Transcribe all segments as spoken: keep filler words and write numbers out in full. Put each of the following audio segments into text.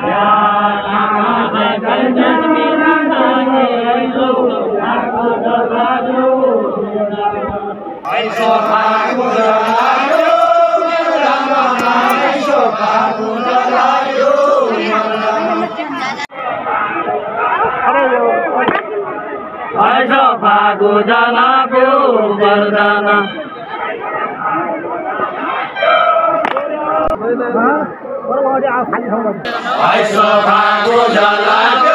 जलाको वरदान ऐसो भागो जलाको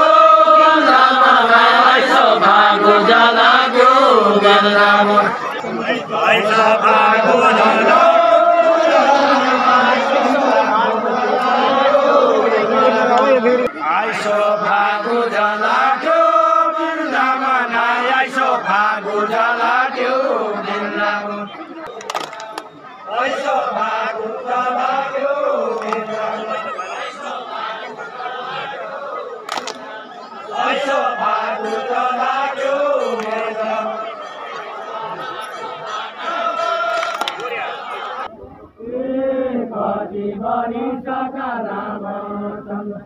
ऐसो भागो जलाको वरदान ऐसो भागो जलाको ऐसो भागो जलाको भागो जलाको वृन्दावन ऐसो भागो जलाको ऐसो भागो जलाको कति बढी सकारात्मक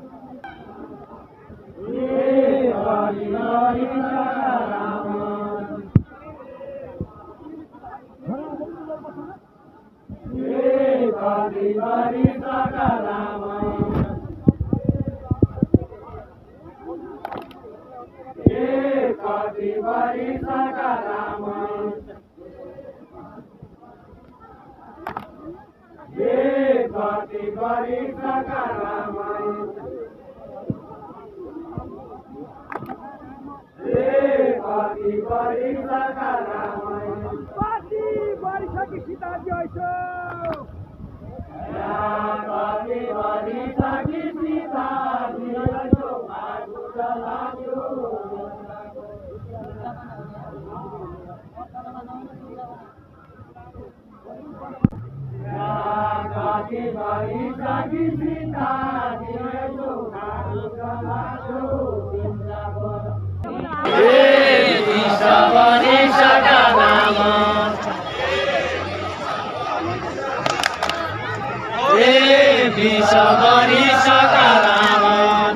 Bari sakarama, ye kati bari sakarama, ye kati bari sakarama, ye kati bari sakarama, kati bari sakita joiso. Kati bari sakita joiso भागो जलाको kati bari sakita joiso भागो जलाको वृन्दावन हे विश्वबरी सकारामा हे विश्वबरी सकारामा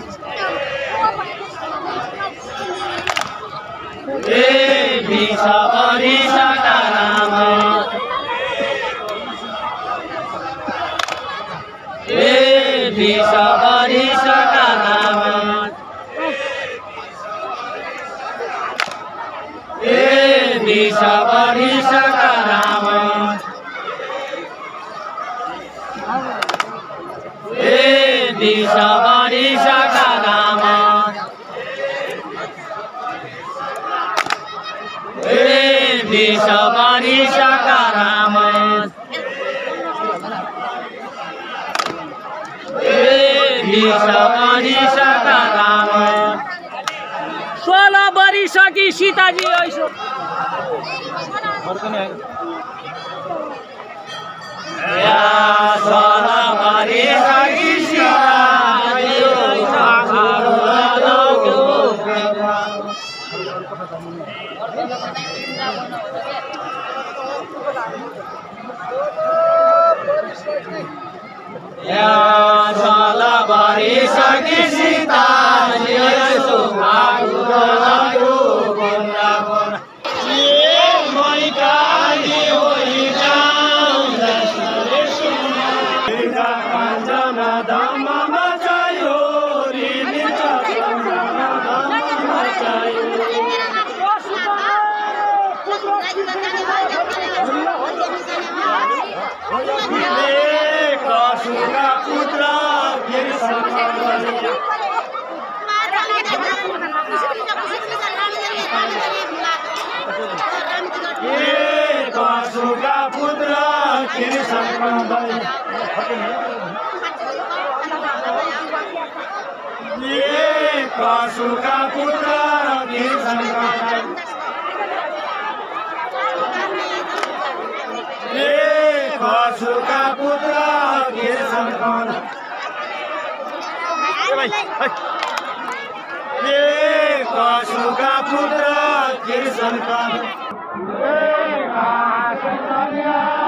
हे विश्वबरी सकारामा हे विश्वबरी सकारामा हे विश्वबरी सकारामा हे विश्वबरी सकारामा हे विश्वबरी सकारामा हे विश्वबरी सकारामा सोह्र वर्षकी सीताजी ऐसो या सोह्र वर्षकी सीताजी या सोह्र वर्षकी सीताजी ऐसो भागो जलाको वृन्दावन कसुका पुत्र कसुका पुत्र कसुका पुत्र कसुका पुत्र कसुका पुत्र